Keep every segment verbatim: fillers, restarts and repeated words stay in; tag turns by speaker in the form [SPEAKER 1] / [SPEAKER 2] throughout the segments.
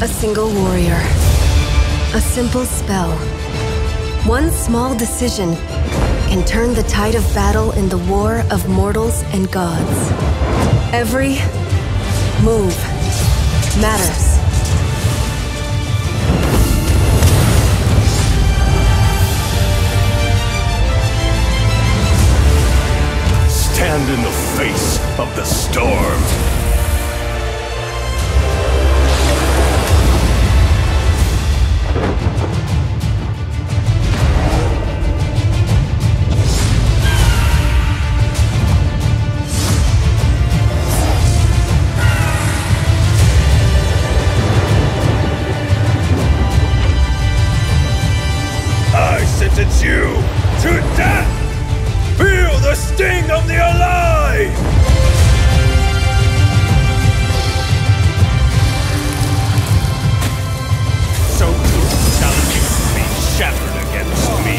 [SPEAKER 1] A single warrior. A simple spell. One small decision can turn the tide of battle in the war of mortals and gods. Every move matters.
[SPEAKER 2] Stand in the face of the storm. I sentence you to death! Feel the sting of the alive! So too shall you be shattered against me.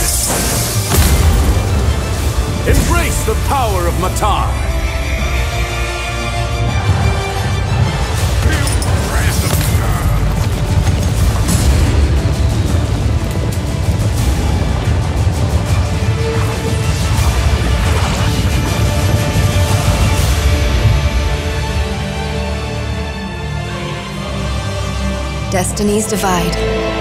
[SPEAKER 2] Embrace the power of Matar!
[SPEAKER 1] Destinies divide.